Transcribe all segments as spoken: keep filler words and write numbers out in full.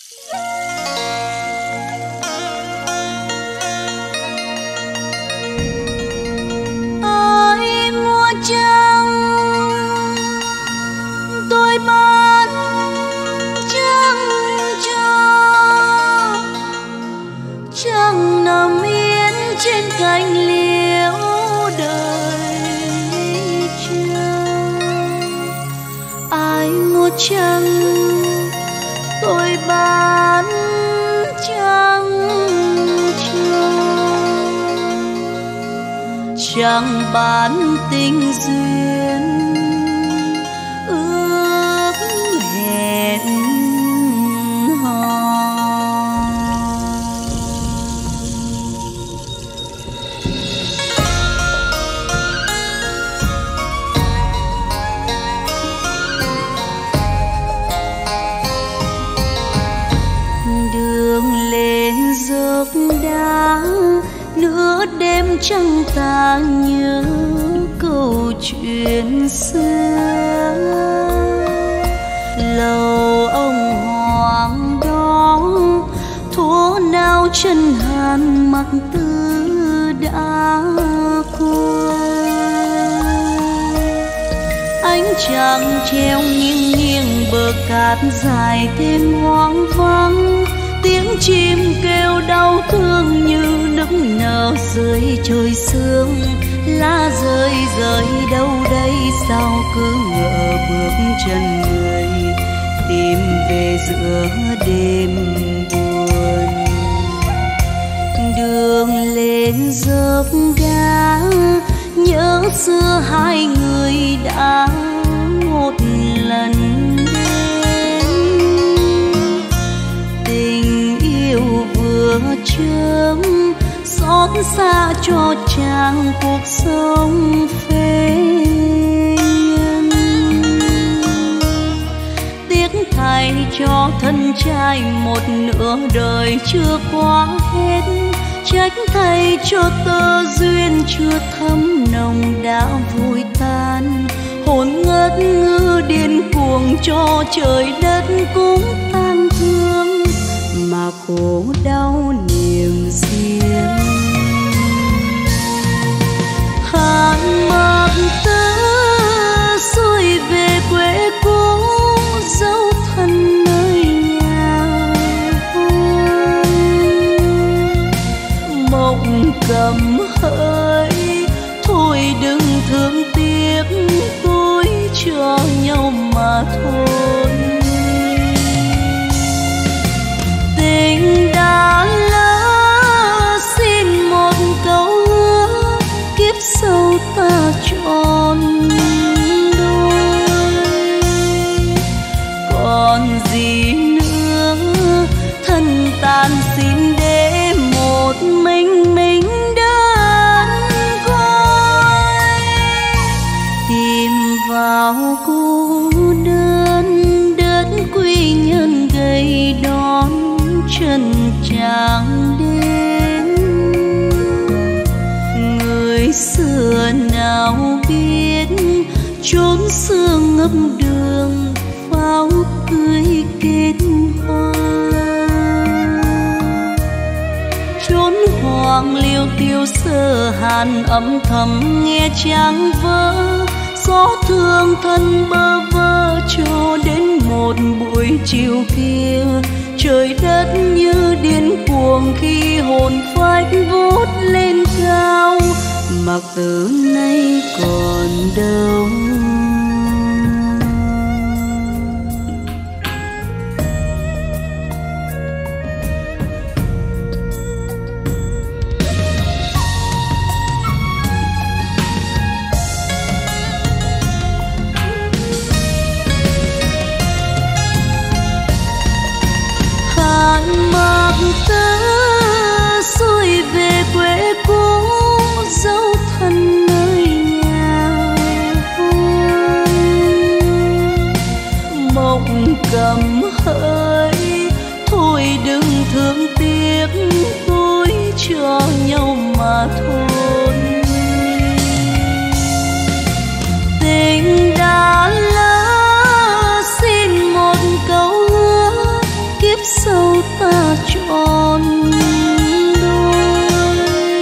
Ai mua trăng tôi bán trăng cho, trăng nằm yên trên cành liễu đời chờ. Ai mua trăng tôi bán trăng cho, chẳng bán tình duyên ước hẹn hò. Đường lên dốc đá nửa đêm trăng ta nhớ câu chuyện xưa. Lầu ông hoàng đó thuở nào chân hàn mặc tư đã qua. Ánh trăng treo nghiêng nghiêng bờ cát dài thêm hoang vắng. Tiếng chim kêu đau thương như nức nở dưới trời sương. Lá rơi rơi đâu đây sao cứ ngỡ bước chân người tìm về giữa đêm buồn. Đường lên dốc đá nhớ xưa hai người đã một lần đến. Tình yêu vừa chớm xót xa cho chàng cuộc sống phế nhân. Tiếc thay cho thân trai một nửa đời chưa qua hết. Trách thay cho tơ duyên chưa thấm nồng đã vội tan. Hồn ngất ngư điên cuồng cho trời đất cũng tang thương. Mà khổ đau niềm riêng hạn mặc tơ xuôi về quê cũ dấu thân nơi nhà. Mộng cầm hỡi thôi đừng thương tiếc tôi cho nhau mà thôi. Tình đã lỡ xin một câu ước kiếp sau ta trọn đôi. Còn gì nữa thân tàn xin để một mình mình đơn côi. Tìm vào cô đơn đất quy nhân gầy đón chân chàng đến. Người xưa nào biết chốn xưa ngập đường pháo tươi kết hoa. Chốn hoàng liêu tiêu sơ hàn âm thầm nghe trăng vỡ. Gió thương thân bơ vơ cho đến một buổi chiều kia. Trời đất như điên cuồng khi hồn phách vút lên cao. Mặc từ nay còn đâu. Hạn mặc tơ xuôi về quê cũ dấu thân nơi nhà. Mộng cầm hỡi thôi đừng thương tiếc tôi cho nhau mà thôi. Tình đã lỡ xin một câu ước kiếp sau ta trọn đôi.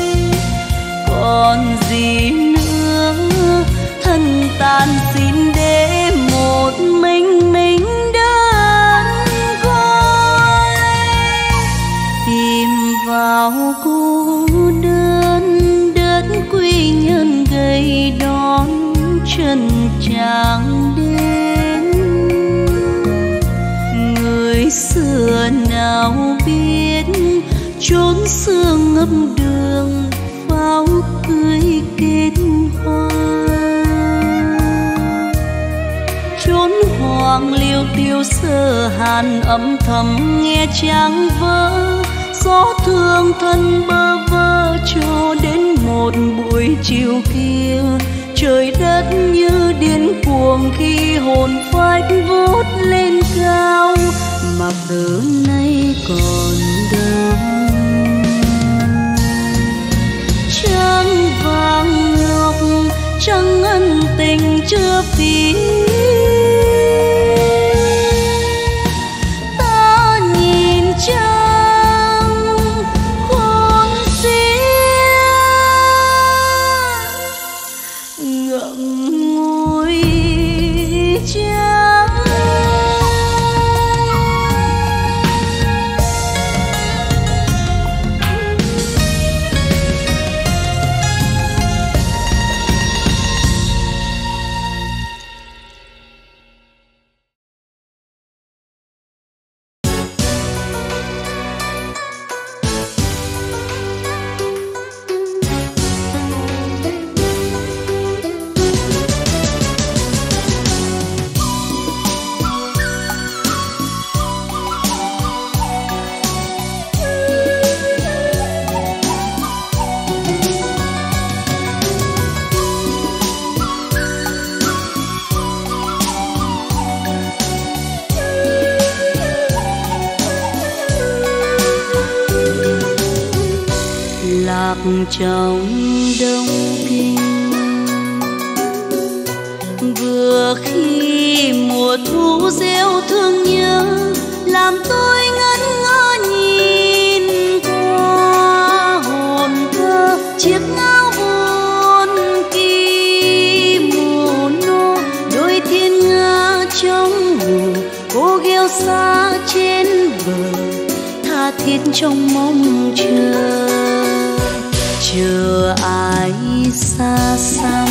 Còn gì nữa thân tàn xin để một mình mình đơn côi, tìm vào cô đơn đất quy nhân gầy đón chân chàng đến. Người xưa nào biết chốn xưa ngập đường pháo cưới kết hoa, chốn hoàng liêu tiêu sơ hàn âm thầm nghe tráng vỡ. Gió thương thân bơ vơ cho đến một buổi chiều kia, trời đất như điên cuồng khi hồn phách vút lên cao. Mặc tử nay còn đâu, trăng vàng ngọc trăng ân tình chưa phí. Ta nhìn trăng khôn xiết ngậm ngùi trăng. Trong đông kinh vừa khi mùa thu gieo thương nhớ, làm tôi ngẩn ngơ nhìn qua hồn thơ chiếc áo buồn kỳ mùa nô. Đôi thiên nga trong hồ cô gheo xa trên bờ, tha thiết trong mong chờ chờ ai xa xăm.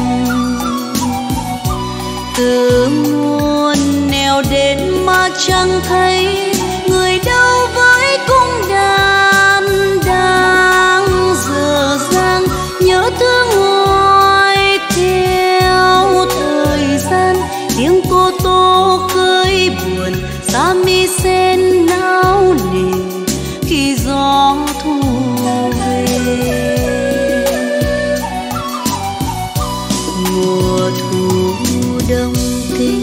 Từ muôn nẻo đến mà chẳng thấy người đâu với cung đàn đang dở dang. Nhớ thương hoài theo thời gian, tiếng cô tô khơi buồn xa mi sen nao nề khi gió thu về. Mùa thu đông kinh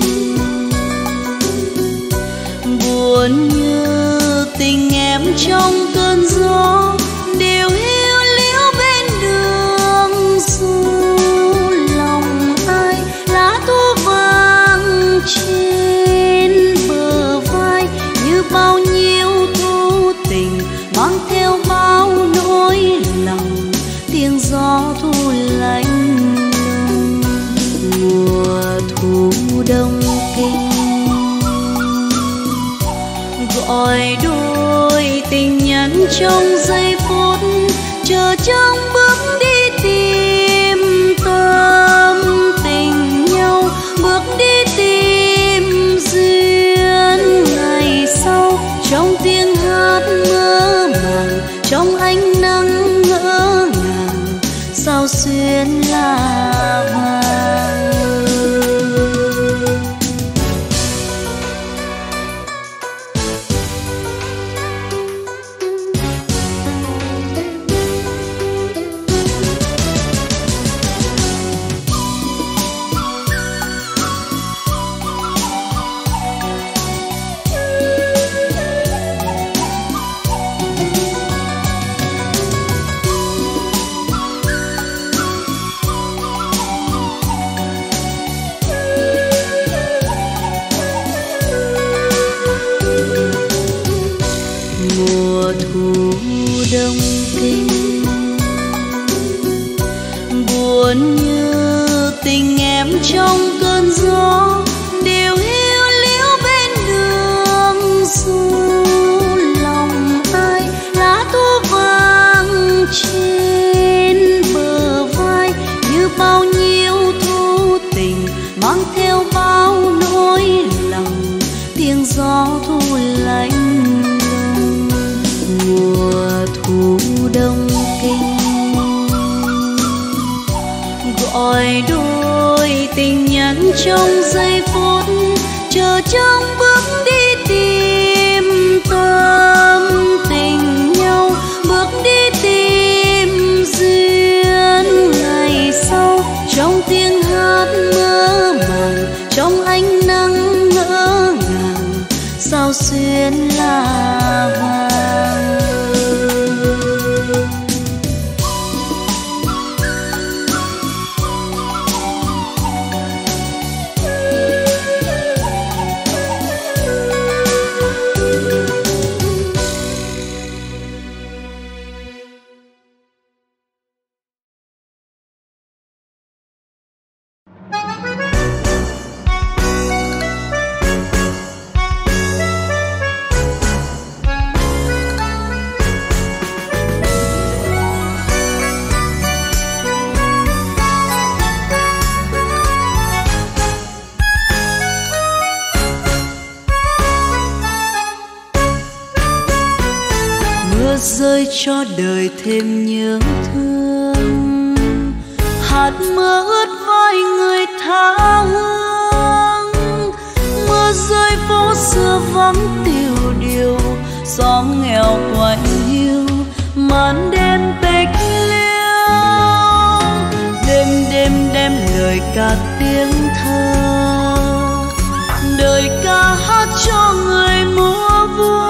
buồn như tình em trong cơn gió, đều hiu liễu bên đường du lòng ai. Lá thu vàng trên bờ vai như bao nhiêu thu tình mang theo bao nỗi lòng. Tiếng gió thu lạnh mùa thu đông kinh, gọi đôi tình nhân trong giây phút chờ trong bước đi tìm tâm tình nhau, bước đi tìm duyên ngày sau. Trong tiếng hát mơ màng, trong ánh nắng ngỡ ngàng, sao xuyên là vàng. gió thu lạnh lùng. Mùa thu đông kinh gọi đôi tình nhân trong giây phút chờ trong bước đi tìm tâm tình nhau, bước đi tìm duyên ngày sau. Trong tiếng hát mơ màng, trong ánh nắng ngỡ ngàng, sao xuyên là vàng. Rơi cho đời thêm nhớ thương, hạt mưa ướt vai người tha hương. Mưa rơi phố xưa vắng tiêu điều, gió nghèo quạnh hiu, màn đêm bạch liêu. Đêm đêm đêm lời ca tiếng thơ, đời ca hát cho người múa vui.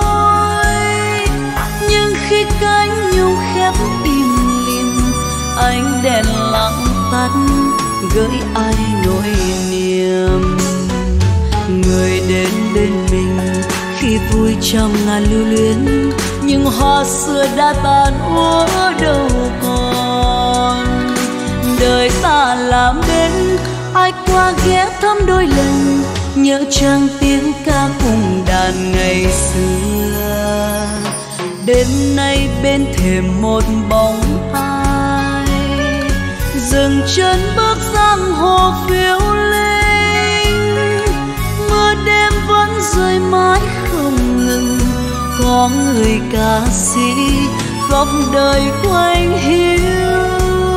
Khi cánh nhung khép im lìm, ánh đèn lặng tắt gửi ai nỗi niềm. Người đến bên mình khi vui trong ngàn lưu luyến, nhưng hoa xưa đã tàn úa đâu còn. Đời ta làm đến ai qua ghé thăm đôi lần, nhớ chăng tiếng ca cùng đàn ngày xưa. Đêm nay bên thềm một bóng ai, dừng chân bước giang hồ phiêu linh. Mưa đêm vẫn rơi mãi không ngừng, có người ca sĩ khóc đời quanh hiu.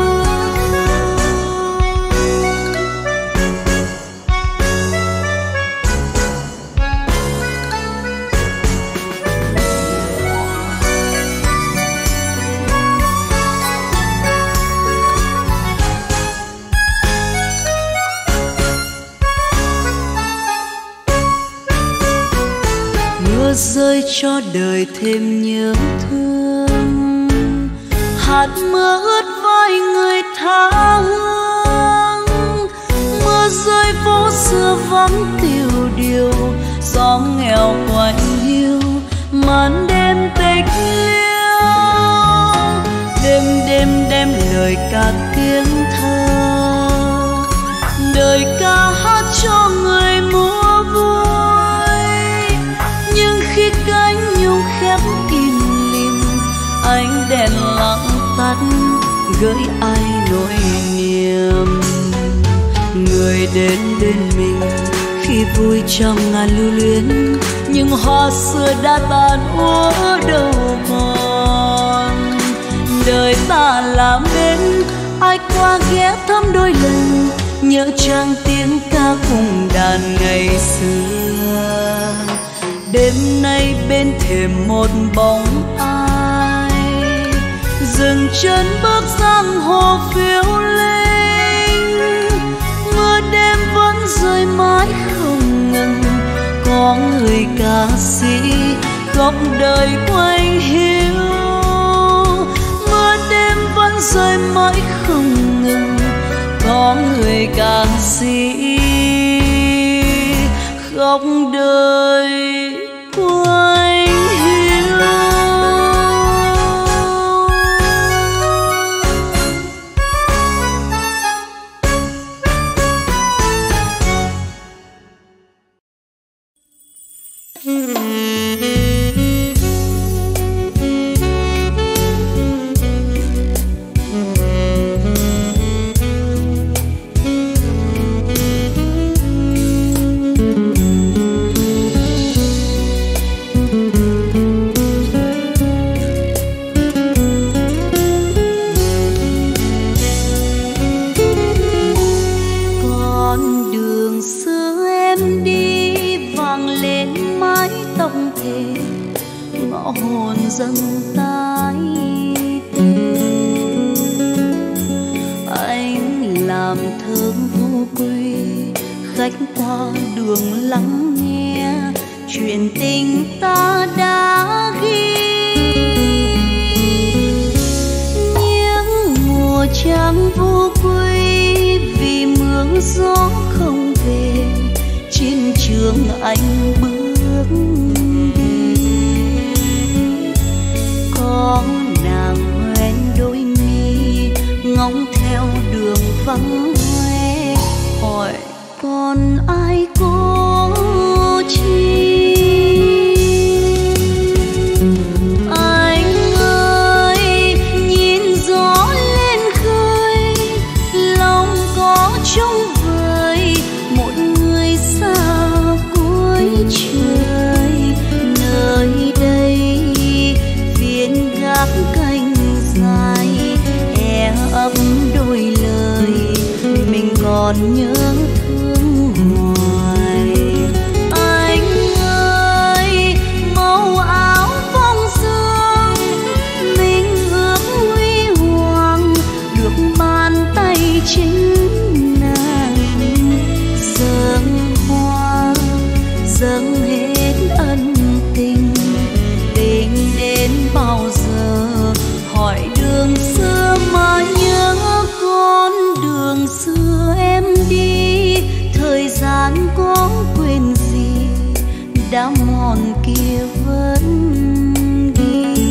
Rơi cho đời thêm nhớ thương, hạt mưa ướt vai người tha hương. Mưa rơi phố xưa vắng tiêu điều, gió nghèo quạnh hiu, màn đêm bạch liêu. Đêm đêm đêm lời ca tiếng thơ, đời ca hát cho người múa vui. Khi cánh nhung khép im lìm, ánh đèn lặng tắt gửi ai nỗi niềm. Người đến bên mình khi vui trong ngàn lưu luyến, nhưng hoa xưa đã tàn úa đâu còn. Đời ta làm đến ai qua ghé thăm đôi lần, nhớ chăng tiếng ca cùng đàn ngày xưa. Đêm nay bên thềm một bóng ai, dừng chân bước giang hồ phiêu linh. Mưa đêm vẫn rơi mãi không ngừng, có người ca sĩ khóc đời quanh hiu. Mưa đêm vẫn rơi mãi không ngừng, có người ca sĩ khóc đời quanh hiu. thề ngõ hồn dâng tái tê. Anh làm thơ vô quê, khách qua đường lắng nghe chuyện tình ta đã ghi. Những mùa trăng vô quê vì mưa gió không về, trên trường anh bước đi. Có nàng hoen đôi mi ngóng theo đường vắng hoe, hỏi còn ai có chi. Anh ơi nhìn gió lên khơi, lòng có trông vời một người xa cuối trời. Nơi đây viên gác cành dài e ấp đôi lời mình còn nhớ thương hoài. Anh ơi màu áo phong sương mình ước huy hoàng được bàn tay chính nàng. Dâng hoa dâng hết ân tình, tình đến bao giờ hỏi đường xưa mà nhớ con đường xưa em đi. Thời gian có quên gì đã mòn kia vẫn ghi.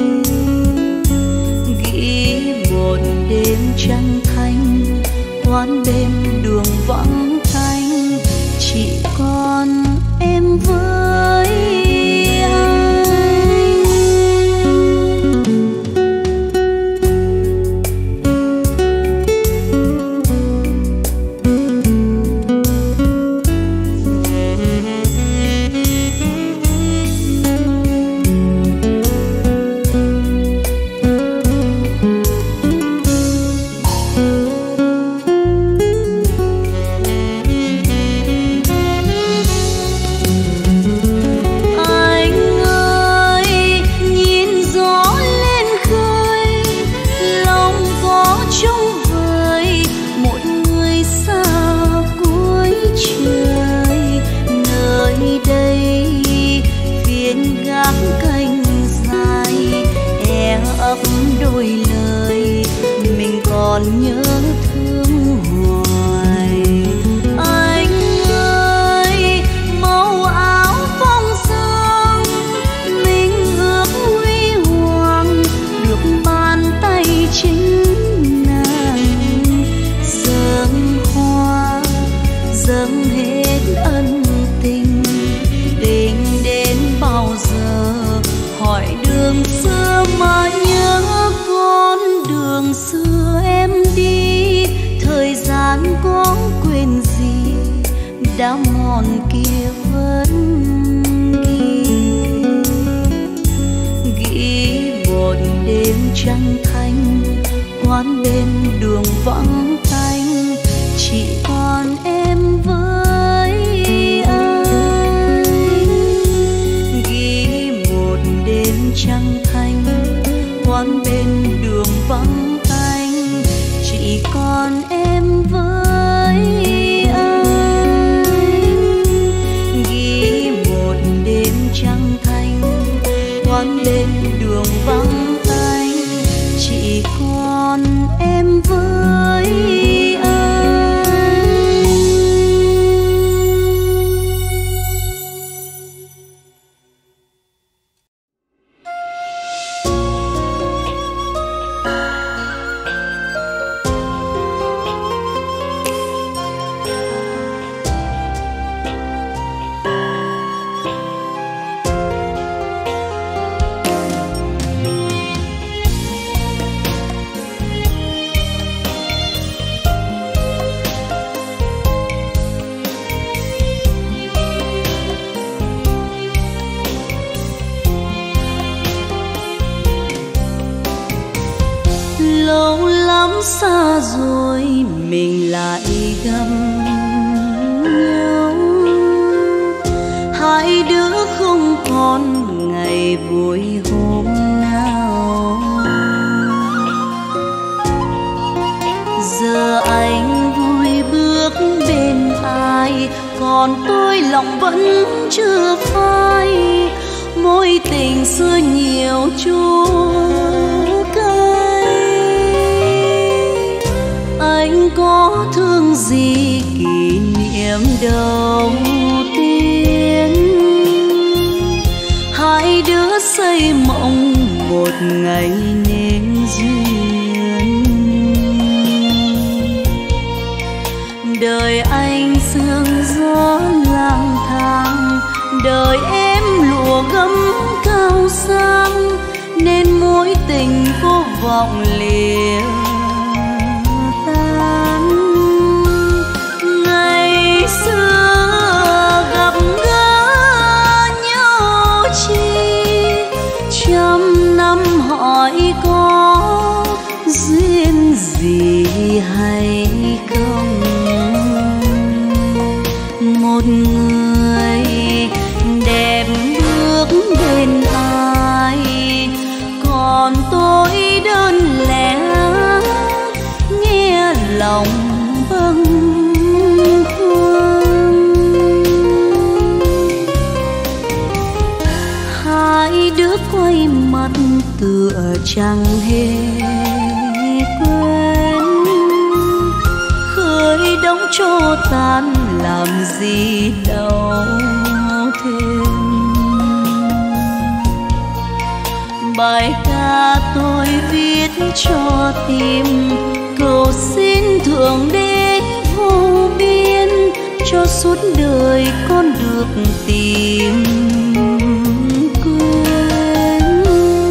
Ghi một đêm trăng thanh, quán bên đường vắng tanh, chỉ còn em với anh. Đôi lời mình còn nhớ thương hoài. Anh ơi màu áo phong sương mình ước huy hoàng được bàn tay chính nàng. Dâng hoa dâng hết ân tình, tình đến bao giờ hỏi đường xưa mà nhớ con đường xưa em đi. Thời gian có quên gì đã mòn kia vẫn ghi. Ghi một đêm trăng thanh, quán bên đường vắng tanh, chỉ còn em với anh. Ghi một đêm trăng thanh, quán bên đường vắng tanh, chỉ còn em với anh. Ghi một đêm trăng thanh, quán bên đường vắng tanh, chỉ còn em với anh. Lâu lắm xa rồi mình lại gặp nhau, hai đứa không còn xưa nhiều chua cay. Anh có thương gì kỷ niệm đầu tiên, hai đứa xây mộng một ngày nên duyên. Đời anh sương gió lang thang, đời em lụa gấm cao sang, nên mối tình cô vọng lìa tan. Ngày xưa gặp gỡ nhau chi, trăm năm hỏi có duyên gì hay không. Một người đẹp bước bên ai, còn tôi đơn lẻ nghe lòng bâng khuâng. Hai đứa quay mặt tựa chẳng hề quên, khơi đống tro tàn làm gì đau thêm. Bài ca tôi viết cho tim, cầu xin Thượng Đế vô biên, cho suốt đời con được tìm quên.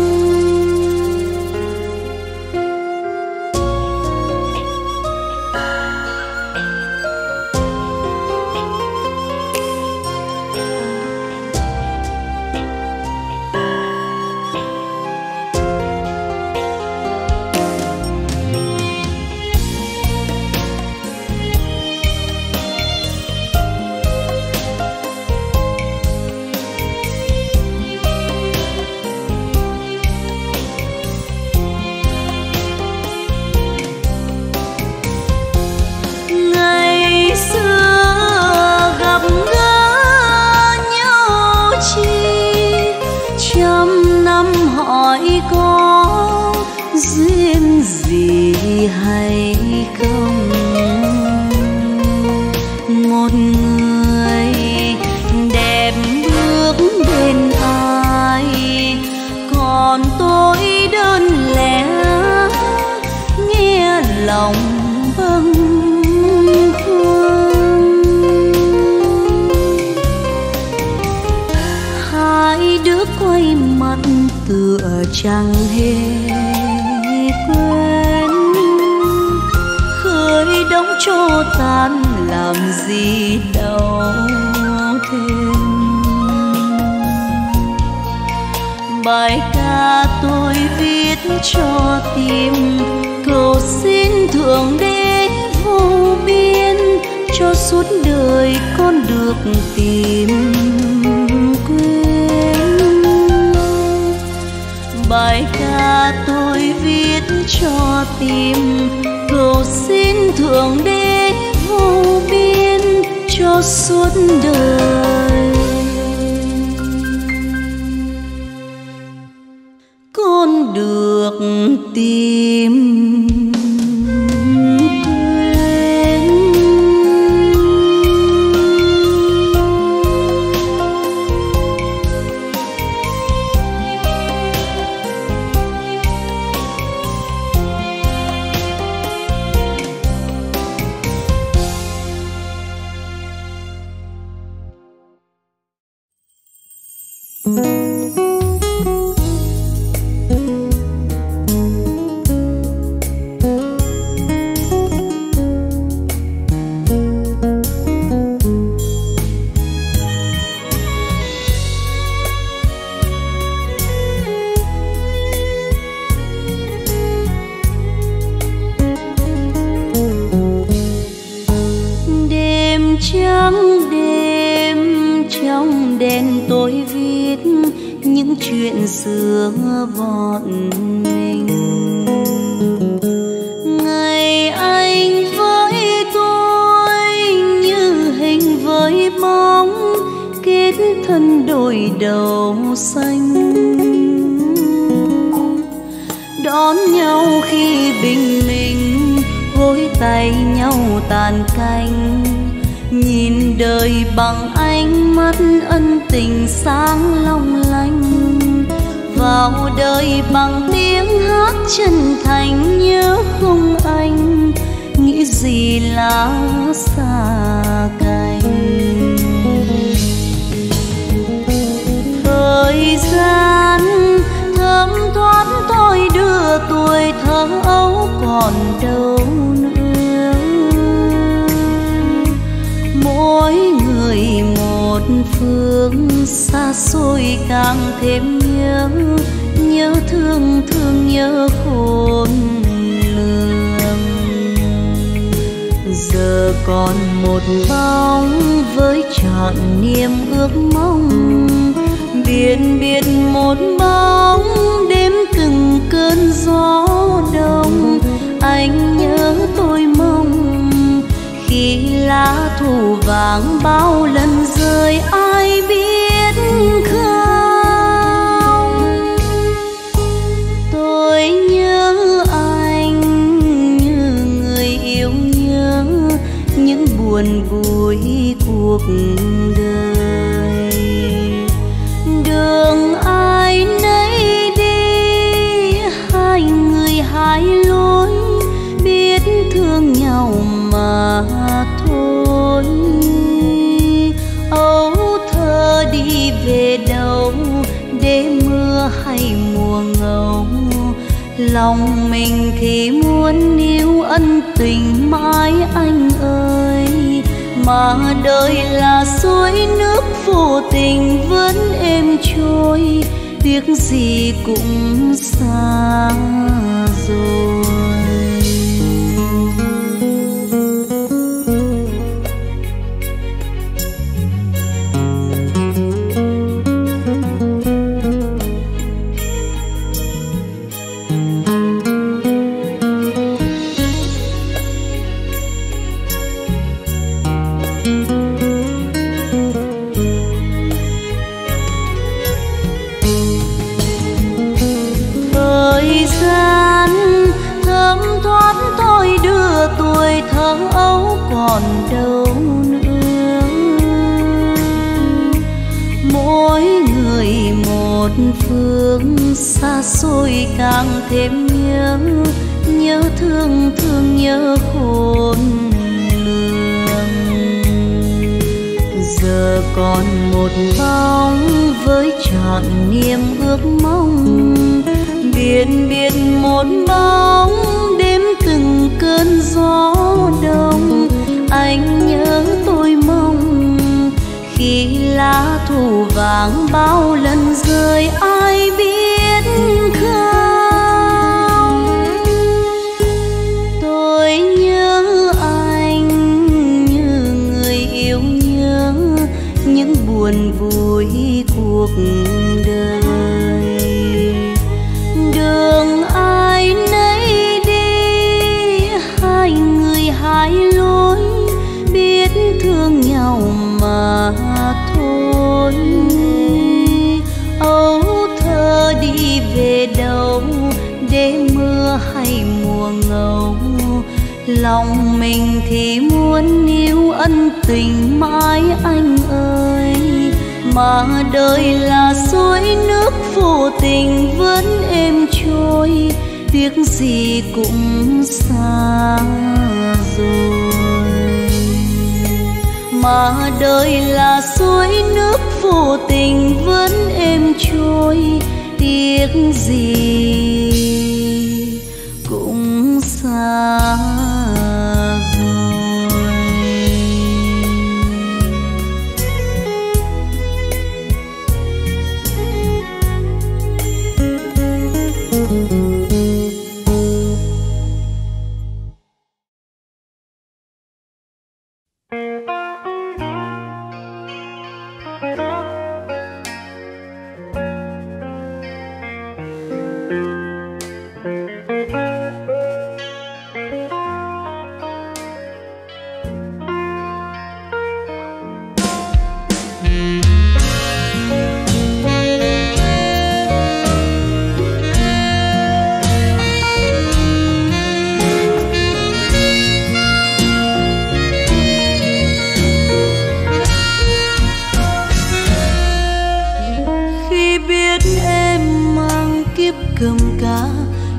Hỏi có duyên gì hay không. Một người đẹp bước bên ai, còn tôi đơn lẻ nghe lòng bâng khuâng. Hai đứa quay mặt tựa chẳng hề quên, khơi đống tro tàn làm gì đau thêm. Bài ca tôi viết cho tim, cầu xin Thượng Đế vô biên, cho suốt đời con được tìm quên. Bài ca tôi viết cho tim, cầu xin Thượng Đế vô biên, cho suốt đời con được tìm. Chuyện xưa bọn mình, ngày anh với tôi như hình với bóng, kết thân đôi đầu xanh. Đón nhau khi bình minh, gối tay nhau tàn canh, nhìn đời bằng ánh mắt ân tình sáng long lanh. Vào đời bằng tiếng hát chân thành, nhớ không anh, nghĩ gì là xa cánh. Thời gian thấm thoát tôi đưa tuổi thơ ấu còn đâu nữa. Mỗi người một phương, xa xôi càng thêm nhớ, nhớ thương thương nhớ khôn lường. Giờ còn một bóng với trọn niềm ước mong, biển biệt một bóng đêm từng cơn gió đông. Anh nhớ tôi mong khi lá thu vàng bao lần rơi, ai biết không. Tôi nhớ anh như người yêu nhớ những buồn vui cuộc đời. Đường ai nấy đi, hai người hai lối, biết thương nhau mà thôi. Âu thơ đi về đâu, để mưa hay mùa ngâu, lòng mình thì muốn níu ân tình mãi anh ơi. Mà đời là suối nước vô tình vẫn êm trôi, tiếc gì cũng xa rồi. Còn đâu nữa, mỗi người một phương, xa xôi càng thêm nhớ, nhớ thương thương nhớ khôn lường. Giờ còn một bóng với trọn niềm ước mong, biển biệt một bóng đêm từng cơn gió đông. Anh nhớ tôi mong khi lá thu vàng bao lần rơi, ai biết không. Tôi nhớ anh như người yêu nhớ những buồn vui cuộc đời. Đường ai nấy đi, hai người hai lối, biết thương nhau mà thôi. Âu thơ đi về đâu, để mưa hay mùa ngâu, lòng mình thì muốn níu ân tình mãi anh ơi. Mà đời là suối nước vô tình vẫn êm trôi, tiếc gì cũng xa rồi. Mà đời là suối nước vô tình vẫn êm trôi, tiếc gì cũng xa rồi.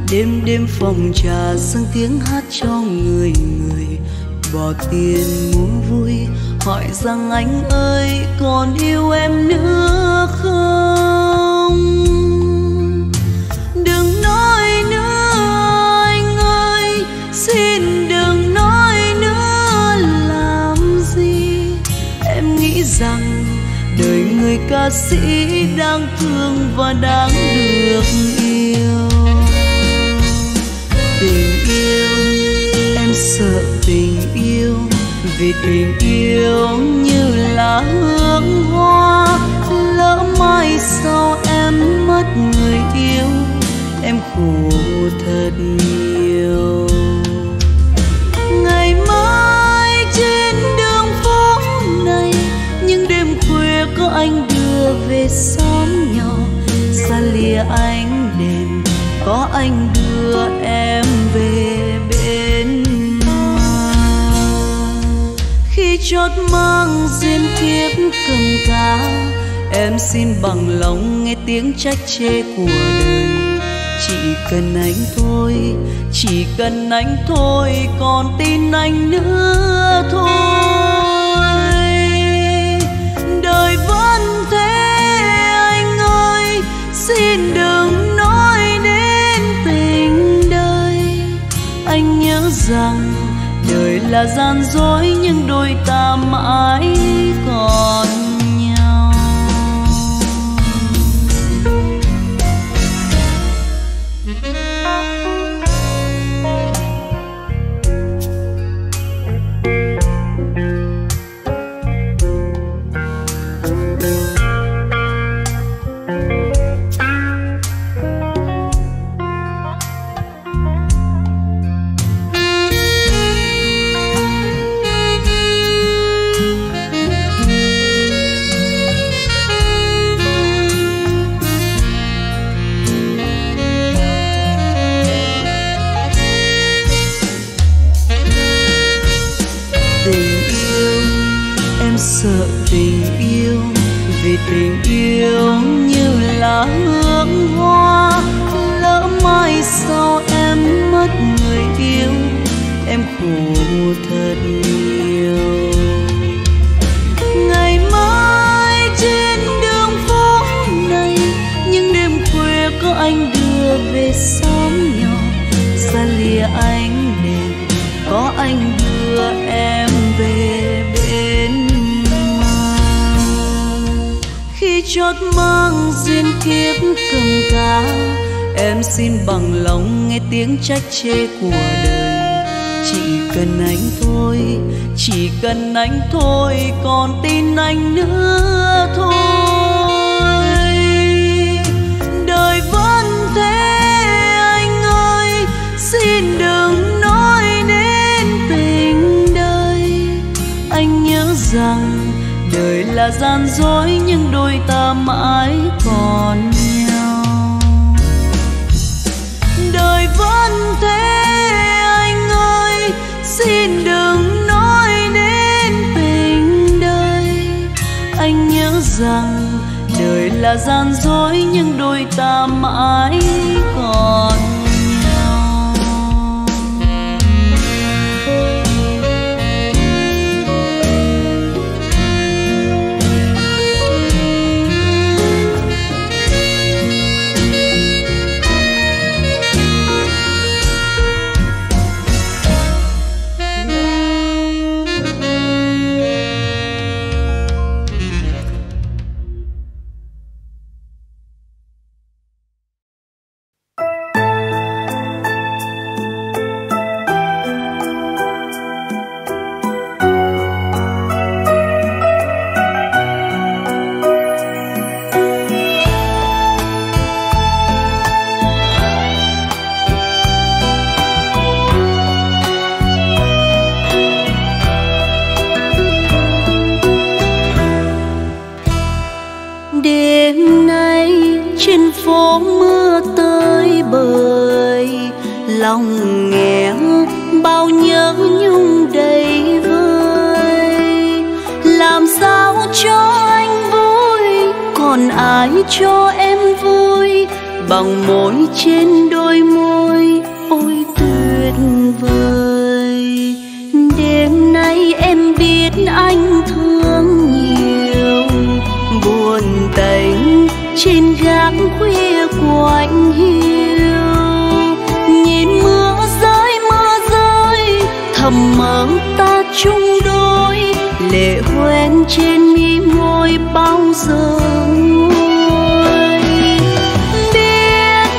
Đêm đêm phòng trà dâng tiếng hát cho người người bỏ tiền mua vui, hỏi rằng anh ơi còn yêu em nữa không? Đừng nói nữa anh ơi, xin đừng nói nữa làm gì. Em nghĩ rằng đời người ca sĩ đang thương và đáng được yêu. Tình yêu, em sợ tình yêu, vì tình yêu như là hương hoa, lỡ mai sau em mất người yêu, em khổ thật nhiều. Ngày mai trên đường phố này, những đêm khuya có anh đưa về xóm nhỏ, xa lìa ánh đèn có anh đưa em về bên mà. Khi chót mang duyên kiếp cầm cá, em xin bằng lòng nghe tiếng trách chê của đời. Chỉ cần anh thôi, chỉ cần anh thôi, còn tin anh nữa thôi. Đời vẫn thế anh ơi, xin đừng nói đến tình đời. Anh nhớ rằng đời là gian dối, nhưng đôi ta mãi còn nhau. Sợ tình yêu, vì tình yêu như là hương hoa, lỡ mai sau em mất người yêu, em khổ thật nhiều. Ngày mai trên đường phố này, những đêm khuya có anh đưa về xóm nhỏ, xa lìa ánh đèn có anh đưa em về bên. Khi chót mang duyên kiếp cầm cá, em xin bằng lòng nghe tiếng trách chê của đời. Chỉ cần anh thôi, chỉ cần anh thôi, còn tin anh nữa thôi. Đời vẫn thế anh ơi, xin đừng nói đến tình đời. Anh nhớ rằng đời là gian dối, nhưng đôi ta mãi còn nhau. Đời vẫn thế anh ơi, xin đừng nói đến tình đời. Anh nhớ rằng đời là gian dối, nhưng đôi ta mãi còn nhau. Lòng nghẹn bao nhớ nhung đầy vơi, làm sao cho anh vui, còn ai cho em vui. bằng môi trên đôi môi, ôi tuyệt vời. Đêm nay em biết anh thương nhiều, buồn tênh trên gác khuya của anh hiu. Nhìn mưa rơi mưa rơi, thầm mơ ta chung đôi, lệ hoen trên mi môi bao giờ nguôi. Biết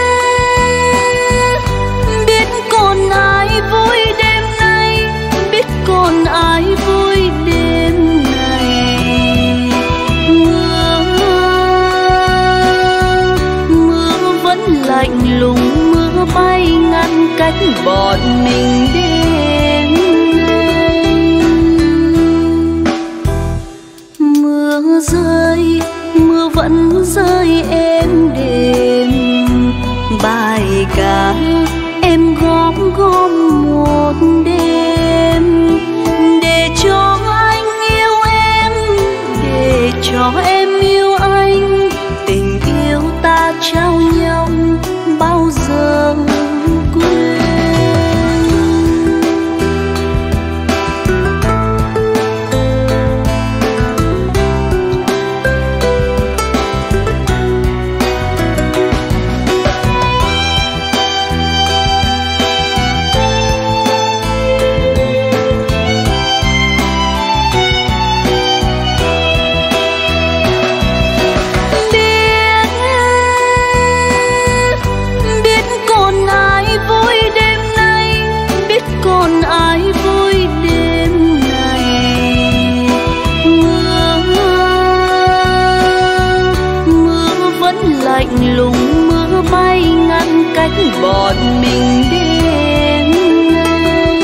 biết còn ai vui đêm nay, biết còn ai vui đêm này. Mưa mưa vẫn lạnh lùng, mưa bay ngăn cách bọn mình đêm nay. Mưa rơi mưa vẫn rơi êm đềm, bài ca em góp gom một đêm, để cho anh yêu em, để cho em yêu anh. Tình yêu ta trao nhau bao giờ quên. Lạnh lùng mưa bay ngăn cách bọn mình đêm nay.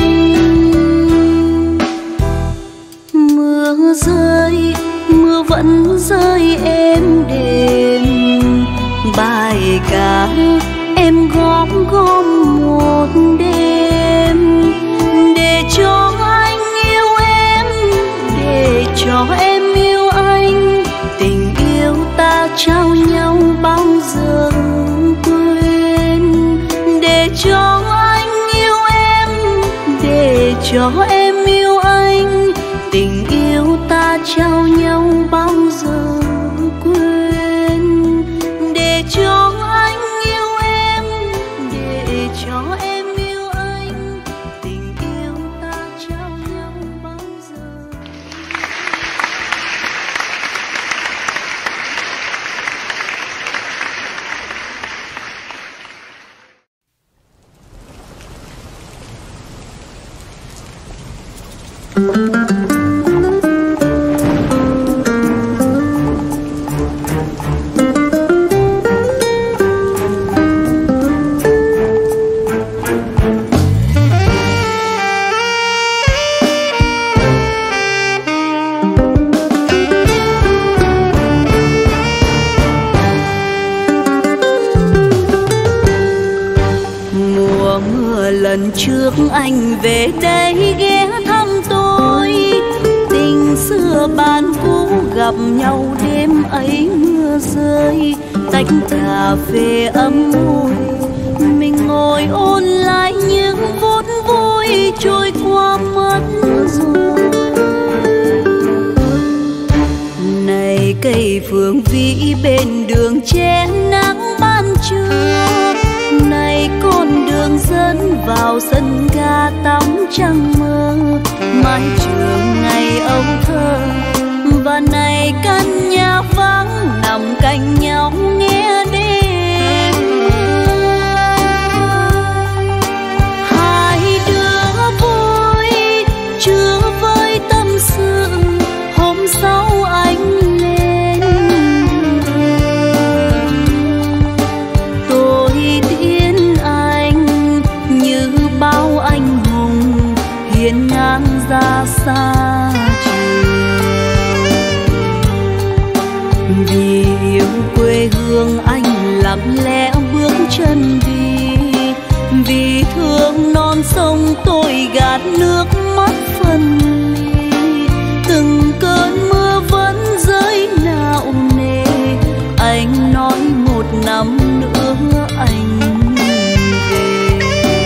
Mưa rơi mưa vẫn rơi êm đềm, bài ca em góp gom một đêm, để cho anh yêu em, để cho em yêu anh. Tình yêu ta trao nhau bao giờ quên, để cho anh yêu em, để cho em yêu anh. Tình yêu ta trao nhau bao giờ quên, để cho anh yêu em, để cho em yêu anh. Tình yêu ta trao nhau bao giờ. Lần trước anh về đây ghé thăm tôi, tình xưa bạn cũ gặp nhau đêm ấy mưa rơi, tách cà phê ấm môi, mình ngồi ôn lại những phút vui trôi qua mất rồi. Này cây phượng vĩ bên đường che nắng ban trưa, này con đường dẫn vào sân ga tắm trăng mơ, mái trường ngày âu thơ. Và này căn nhà vắng nằm cạnh nhau nghe đêm mưa. Hai đứa vui chưa với tâm sự, hôm sau anh lên tôi tiễn anh như bao anh hùng hiên ngang ra xa trường. Vì yêu quê hương anh lặng lẽ bước chân đi, vì thương non sông tôi gạt nước mắt phân ly. Từng cơn mưa vẫn rơi nặng nề, anh nói một năm nữa anh về.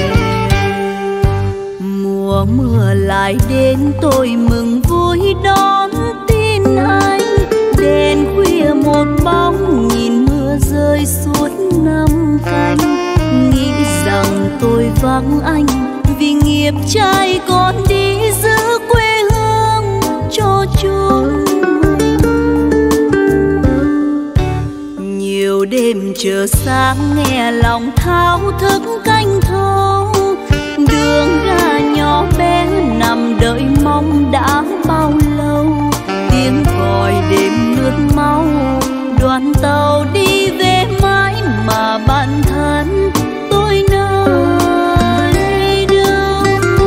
Mùa mưa lại đến tôi mừng vui đón tin anh. Đêm khuya một bóng nhìn mưa rơi suốt năm canh. Nghĩ rằng tôi vắng anh vì nghiệp trai con đi giữ quê hương cho chúng mình. Nhiều đêm chờ sáng nghe lòng thao thức canh thâu. Đường ga nhỏ bé nằm đợi mong đã bao lâu. Tiếng còi đêm lướt máu, đoàn tàu đi về mãi mà bản thân tôi nơi đâu.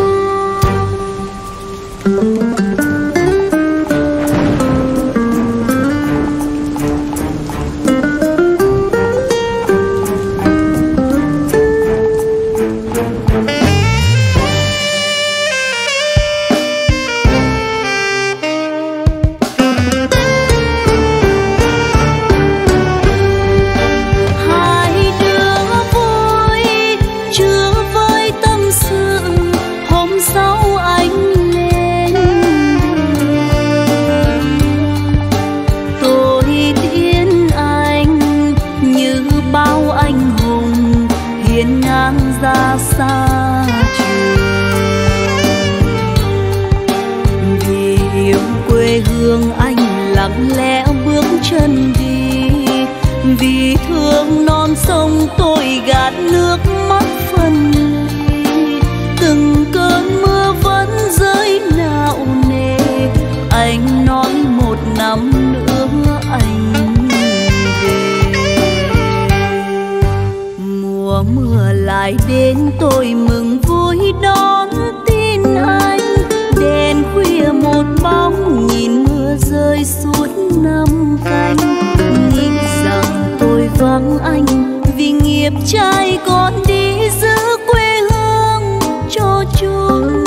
Ra xa trường vì yêu quê hương anh lặng lẽ bước chân đi. Vì thương non sông tôi gạt nước mắt phân ly. Từng cơn mưa vẫn rơi nạo nề. Anh nói một năm nữa anh về. Mùa mưa lại đến tôi mừng vui đón tin anh. Đêm khuya một bóng nhìn mưa rơi suốt năm canh. Nghĩ rằng tôi vắng anh vì nghiệp trai con đi giữ quê hương cho chúng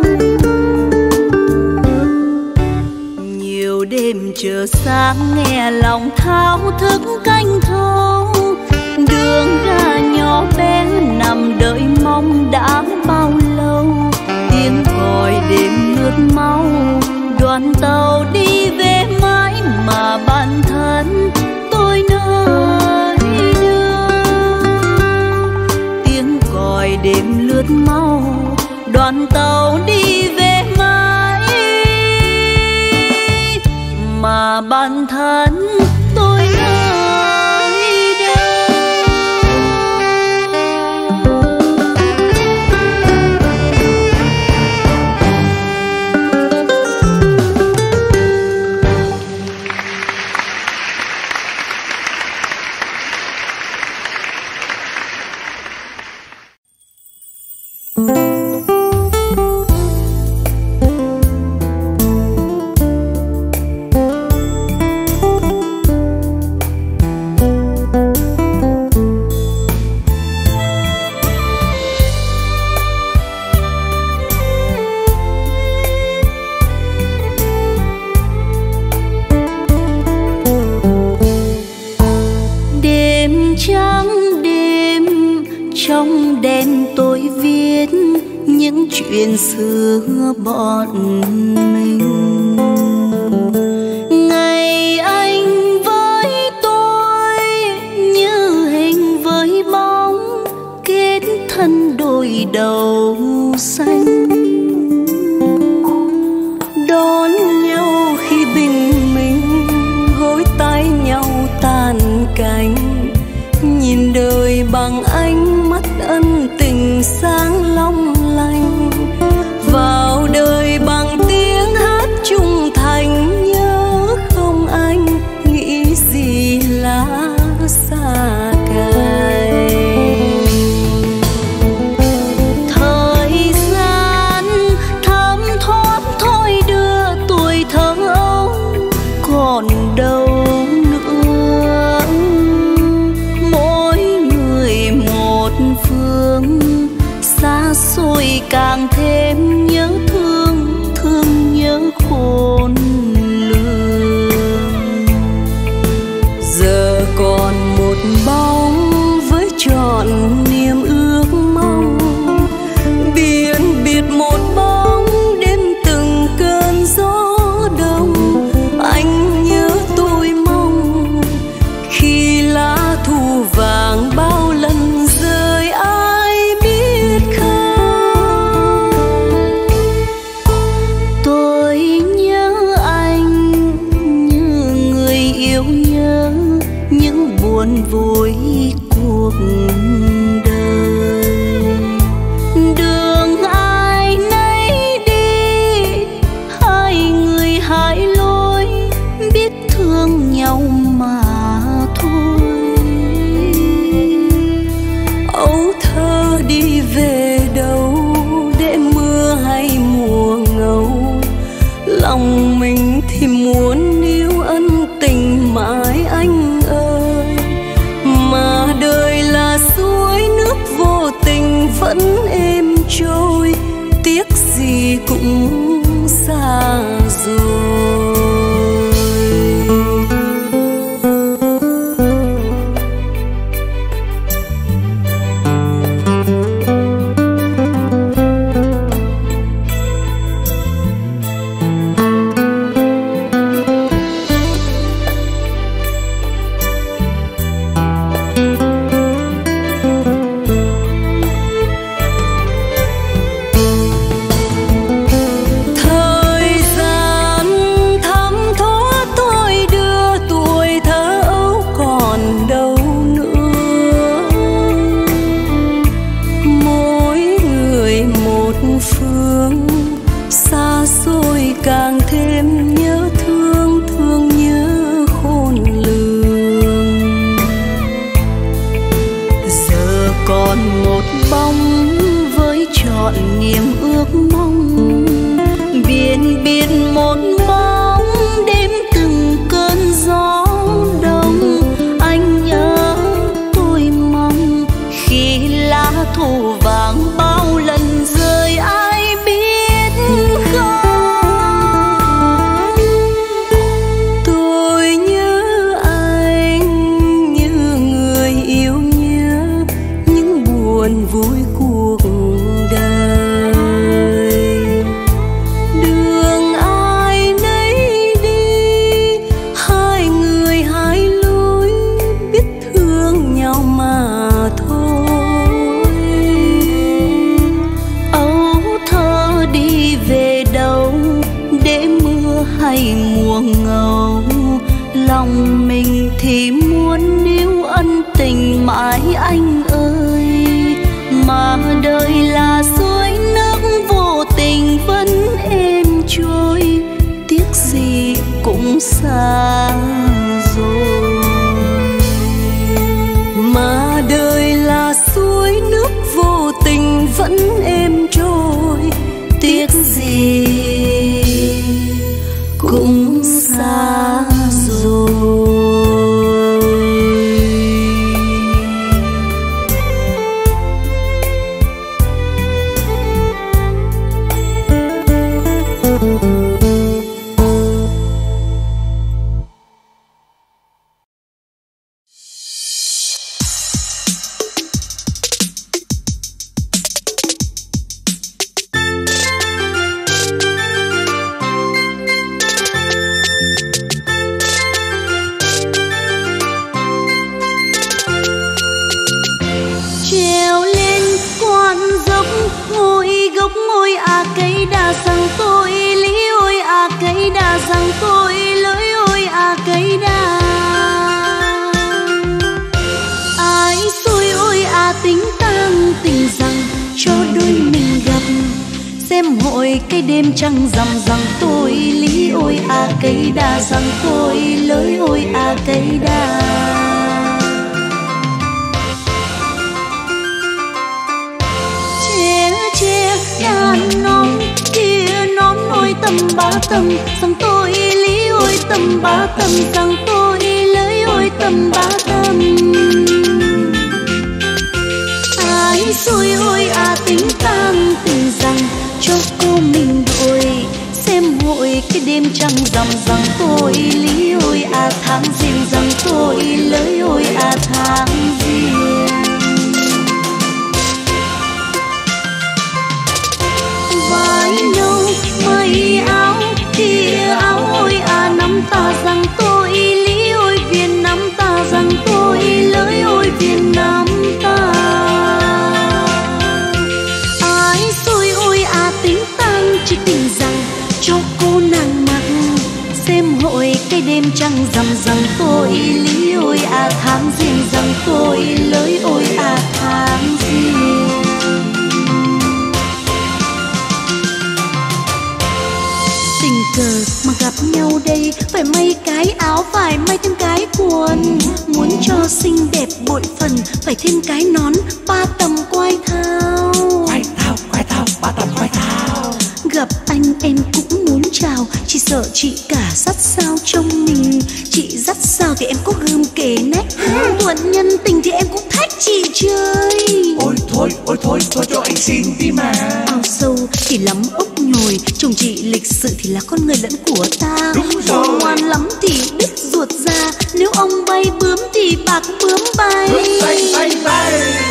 mình. Nhiều đêm chờ sáng nghe lòng thao thức canh thâu. Đường ga nhỏ bé nằm đợi mong đã bao lâu. Tiếng còi đêm lướt máu, đoàn tàu đi về mãi mà bản thân tôi nơi đâu. Tiếng còi đêm lướt máu, đoàn tàu đi về mãi mà bản thân tôi nơi. Chuyện xưa bọn mình. Ngày anh với tôi như hình với bóng, kết thân đôi đầu xanh. Đón nhau khi bình minh, gối tay nhau tàn cánh. Nhìn đời bằng ánh mắt ân tình sáng long lanh. Vào đời bằng tiếng hát trung thành, nhớ không anh nghĩ gì là xa cách. Thời gian thấm thoát thôi đưa tuổi thơ ấu còn đâu nữa. Mỗi người một phương, xa xôi càng thêm nhớ thương, thương nhớ khôn lường. Giờ còn một bóng với cuối cuộc đời. Đường ai nấy đi, hai người hai lối, biết thương nhau mà thôi. Âu thơ đi về đâu, để mưa hay mùa ngâu, lòng mình thì muốn níu ân tình mãi anh ơi. Mà đời là suối nước vô tình vẫn êm trôi, tiếc gì cũng xa rồi. Càng thêm nhớ thương, thương nhớ khôn lường. Giờ còn một bóng với trọn niềm ước mong, biển biển một bóng đêm từng cơn gió đông. Anh nhớ tôi mong khi lá thu vàng bao lần rơi ai biết không. Vui cuộc đời, đường ai nấy đi, hai người hai lối, biết thương nhau mà thôi. Âu thơ đi về đâu, để mưa hay mùa ngâu, lòng mình thì muốn níu ân tình mãi anh ơi. Mà đời là suối nước vô tình vẫn êm trôi, tiếc gì cũng xa rồi. Mà đời là suối nước vô tình vẫn êm trôi, tiếc gì cũng xa rồi. Cái đêm trăng rằm rằng tôi lý ôi à cây đa, rằng tôi lới ôi à cây đa. Che che đàn non kia nón ôi tầm ba tầm, rằng tôi lý ôi tầm ba tầm, rằng tôi lới ôi tầm ba tầm. Ai xui ôi à tính tan tình rằng cho cô mình đổi, xem hội cái đêm trăng rằm rằng tôi lý ôi à tháng riêng, rằng tôi lới ôi à tháng riêng. Vai nâu mây áo kia áo ôi à nắm ta, rằng tôi lý ôi viên nắm ta, rằng tôi lới ôi viên nắm ta. Chỉ tình rằng cho cô nàng mặc, xem hội cái đêm trăng rằm rằng tôi lý ôi à tháng riêng, rằng tôi bội phần, phải thêm cái nón ba tầm quai thao. Quai thao, quai thao, ba tầm quai thao. Gặp anh em cũng muốn chào, chỉ sợ chị cả dắt sao trong mình. Chị dắt sao thì em có gươm kề nách, thuận nhân tình thì em cũng thách chị chơi. Ôi thôi, ôi thôi, thôi cho anh xin đi mà. Ao sâu thì lắm ốc nhồi, chồng chị lịch sự thì là con người lẫn của ta. Đúng rồi. Ông ngoan lắm thì đứt ruột ra, nếu ông bay bướm thì bạc bướm bay. Bướm bay bay bay.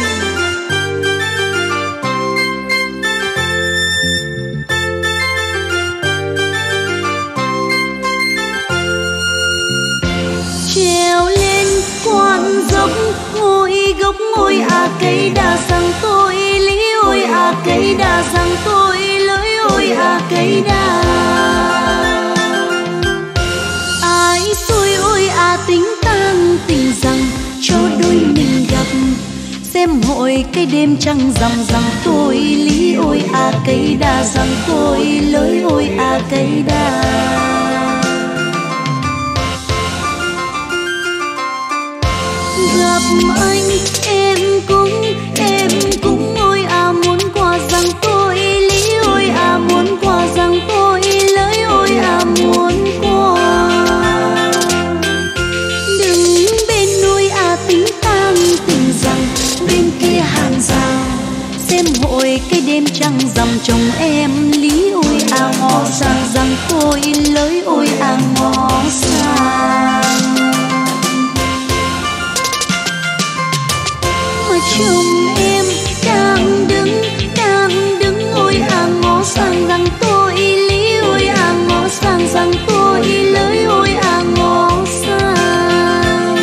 Trèo lên quan dốc, ngồi gốc ngồi à cây đa rằng tôi lý ôi à cây đa rằng tôi lưỡi ôi à cây đa. Ai xui ôi à tính tang tình rằng cho đôi mình gặp. Xem hội cây đêm trăng rằm rằng tôi lý ôi à cây đa rằng tôi lưỡi ôi à cây đa. Gặp anh em cũng em cũng ôi à muốn quà rằng tôi lý ôi à muốn quà rằng tôi lưỡi ôi à muốn quà. Đừng bên nuôi à tính tang tình rằng bên kia hàng rào. Xem hội cây đêm trăng rằm chồng em lý ôi à ngó sang rằng tôi lưỡi ôi à ngó sang. Chồng em đang đứng, đang đứng ôi à ngó sang rằng tôi lý ôi à ngó sang rằng tôi lưỡi ôi à ngó sang.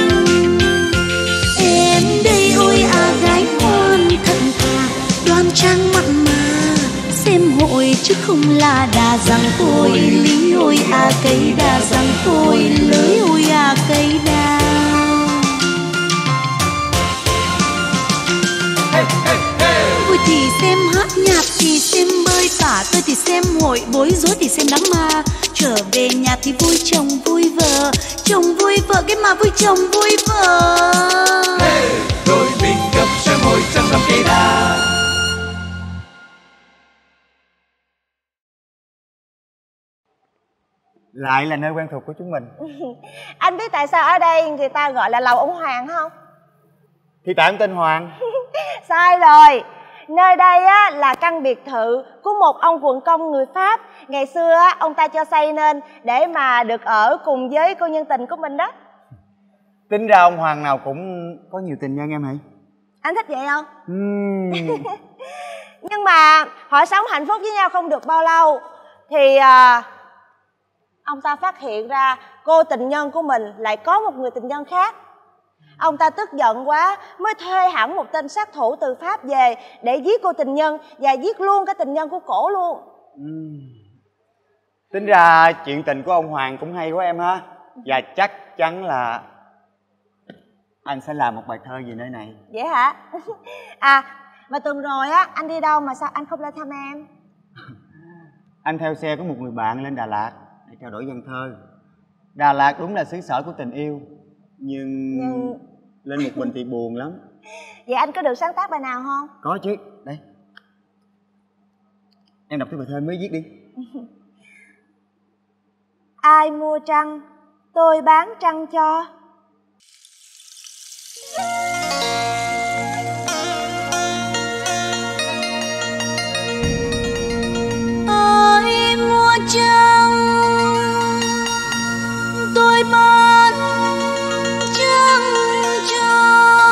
Em đây ôi à gái ngoan thật thà, đoan trang mặn mà. Xem hội chứ không là đà rằng tôi lý ôi à cây đà rằng tôi lưỡi ôi à cây đà. Vui thì xem hát nhạc thì xem bơi tả tơi thì xem hội bối rối thì xem đám ma. Trở về nhà thì vui chồng vui vợ, chồng vui vợ cái mà vui chồng vui vợ. Hey, đôi mình gặp xem hội trăng rằm cây đa. Lại là nơi quen thuộc của chúng mình. Anh biết tại sao ở đây người ta gọi là lầu ông Hoàng không? Thì tại em tên Hoàng. Sai rồi. Nơi đây á, là căn biệt thự của một ông quận công người Pháp. Ngày xưa á, ông ta cho xây nên để mà được ở cùng với cô nhân tình của mình đó. Tính ra ông Hoàng nào cũng có nhiều tình nhân em hả? Anh thích vậy không? uhm. Nhưng mà họ sống hạnh phúc với nhau không được bao lâu thì à, ông ta phát hiện ra cô tình nhân của mình lại có một người tình nhân khác. Ông ta tức giận quá mới thuê hẳn một tên sát thủ từ Pháp về để giết cô tình nhân và giết luôn cái tình nhân của cổ luôn. uhm. Tính ra chuyện tình của ông Hoàng cũng hay quá em ha. Và chắc chắn là anh sẽ làm một bài thơ về nơi này. Vậy hả? À mà tuần rồi á anh đi đâu mà sao anh không lên thăm em? Anh theo xe của một người bạn lên Đà Lạt để trao đổi văn thơ. Đà Lạt đúng là xứ sở của tình yêu, nhưng, nhưng... lên một mình thì buồn lắm. Vậy anh có được sáng tác bài nào không? Có chứ, đây. Em đọc cái bài thơ mới viết đi. Ai mua trăng, tôi bán trăng cho. Ai mua trăng, tôi bán trăng cho.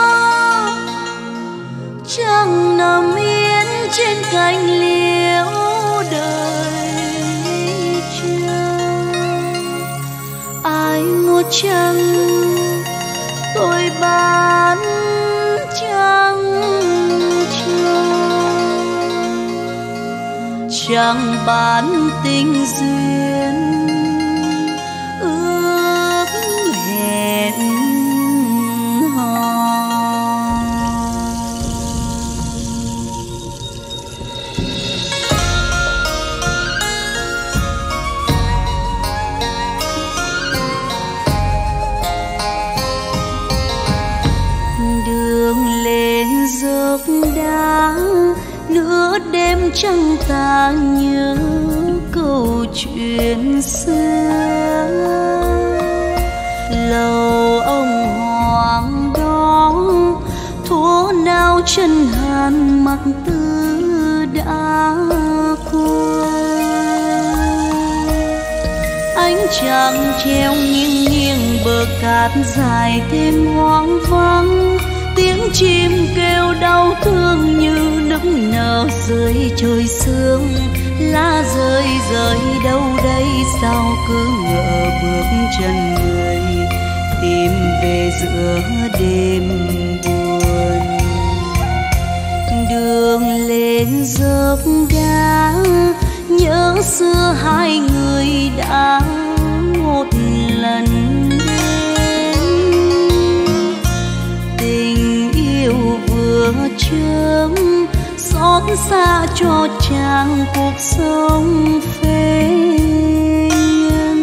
Trăng nằm yên trên cành liễu đời chờ. Ai mua trăng, tôi bán trăng cho. Trăng bán tình duyên ước hẹn hò. chăng ta nhớ câu chuyện xưa, lầu ông hoàng đó thuở nào chân hàn mặc tư đã qua. Ánh trăng treo nghiêng nghiêng bờ cát dài thêm hoang vắng, tiếng chim kêu đau thương như nức nở dưới trời sương. Lá rơi rơi đâu đây sao cứ ngỡ bước chân người tìm về giữa đêm buồn. Đường lên dốc đá nhớ xưa hai người đã một lần đến. Tình yêu vừa chớm xót xa cho chàng cuộc sống phê nhân.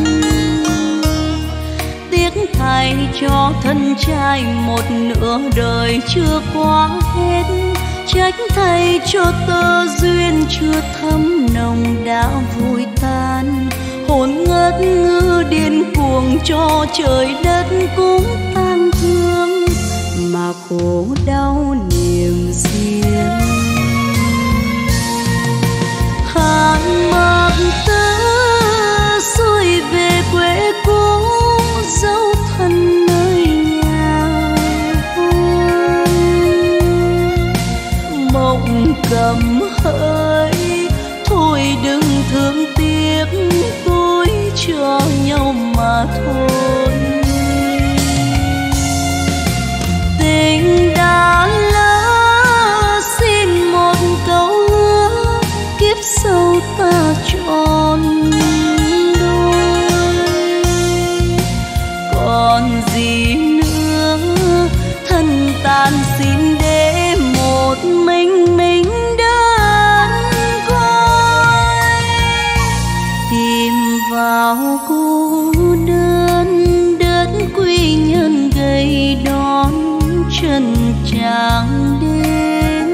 Tiếc thay cho thân trai một nửa đời chưa qua hết, trách thay cho tơ duyên chưa thấm nồng đã vội tan. Hồn ngất ngư điên cuồng cho trời đất cũng tang thương, mà khổ đau niềm riêng. Hàn mặc tơ xuôi về quê cũ, dấu thân nơi nhà mộng cầm hỡi. Thôi đừng thương tiếc tôi cho nhau mà thôi. Tình đã lỡ xin một câu ước, kiếp sau ta trọn đôi. Còn gì nữa thân tàn xin để một mình mình đơn côi. Tìm vào cô đơn đất quy nhân gầy đón chân chàng đến.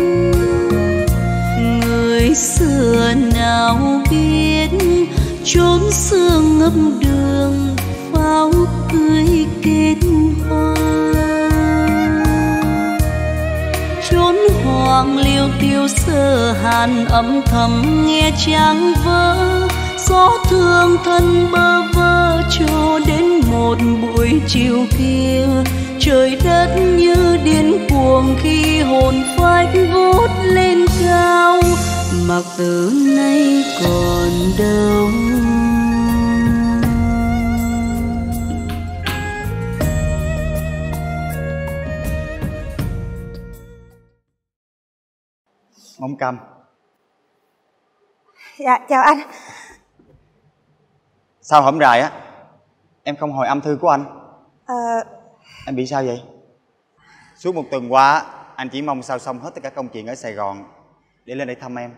Người xưa nào biết chốn xưa ngập đường pháo tươi kết hoa. Chốn hoàng liêu tiêu sơ hàn âm thầm nghe trăng vỡ. Gió thương thân bơ vơ cho đến một buổi chiều kia. Trời đất như điên cuồng khi hồn phách vút lên cao, mặc từ nay còn đâu. Mộng Cầm. Dạ chào anh. Sao hổm rày á em không hồi âm thư của anh? Ờ... Em bị sao vậy? Suốt một tuần qua anh chỉ mong sao xong hết tất cả công chuyện ở Sài Gòn để lên đây thăm em.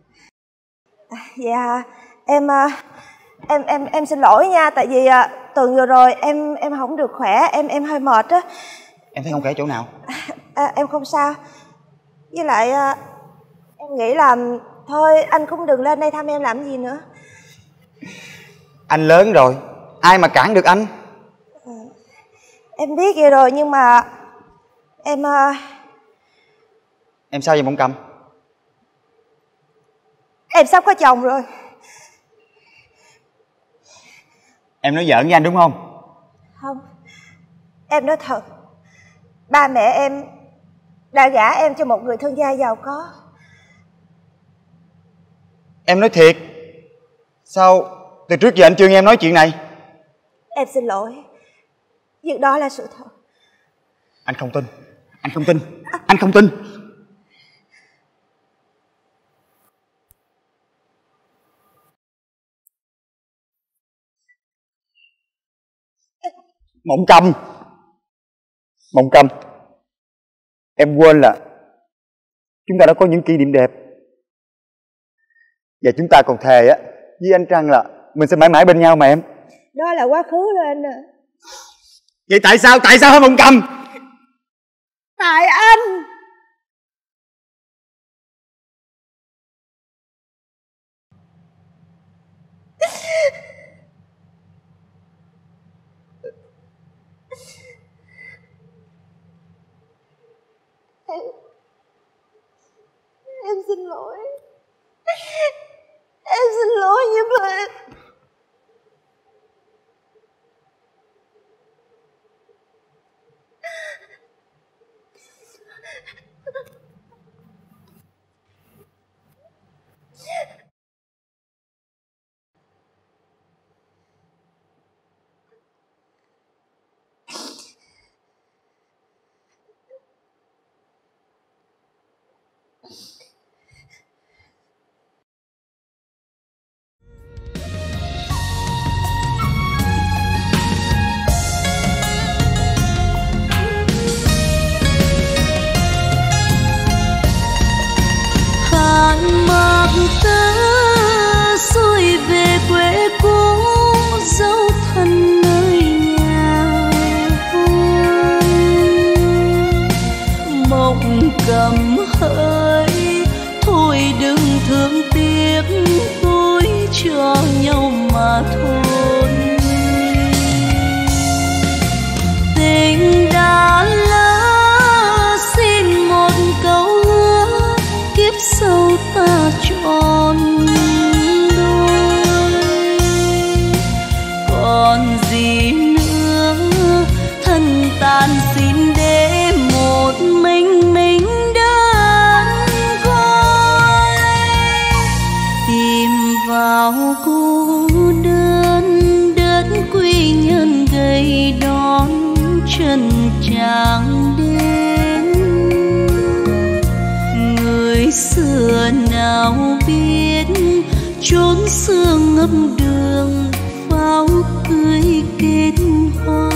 Dạ em em em em xin lỗi nha, tại vì tuần vừa rồi em em không được khỏe, em em hơi mệt á. Em thấy không khỏe chỗ nào? À, em không sao. Với lại em nghĩ là thôi anh cũng đừng lên đây thăm em làm gì nữa. Anh lớn rồi, ai mà cản được anh? À, em biết vậy rồi nhưng mà em Em sao vậy Mộng Cầm? Em sắp có chồng rồi. Em nói giỡn với anh đúng không? Không, em nói thật. Ba mẹ em đã gả em cho một người thương gia giàu có. Em nói thiệt? Sao từ trước giờ anh chưa nghe em nói chuyện này? Em xin lỗi, nhưng đó là sự thật. Anh không tin, anh không tin, anh không tin. Mộng Cầm, Mộng Cầm, em quên là chúng ta đã có những kỷ niệm đẹp. Và chúng ta còn thề á với anh Trăng là mình sẽ mãi mãi bên nhau mà em. Đó là quá khứ rồi anh à. Vậy tại sao, tại sao hả Mộng Cầm? Tại anh. Em Em xin lỗi. Em xin lỗi nhưng mà cầm hỡi thôi đừng thương tiếc tôi cho nhau mà thôi. Tình đã lỡ xin một câu hứa kiếp sau ta trọn đôi. Còn gì nữa thân tàn xin để một mình mình vào cô đơn đất quy nhân gầy đón chân chàng đến. Người xưa nào biết chốn xưa ngập đường pháo cưới kết hoa.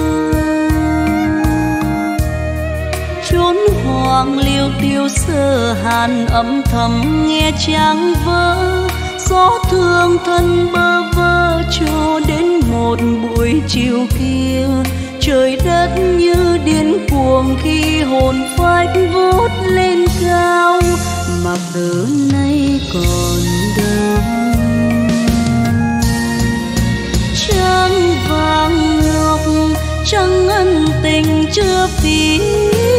Chốn hoàng liêu tiêu sơ hàn âm thầm nghe chàng vỡ. Gió thương thân bơ vơ cho đến một buổi chiều kia. Trời đất như điên cuồng khi hồn phách vút lên cao. Mà từ nay còn đâu trăng vàng ngọc trăng ân tình chưa phí.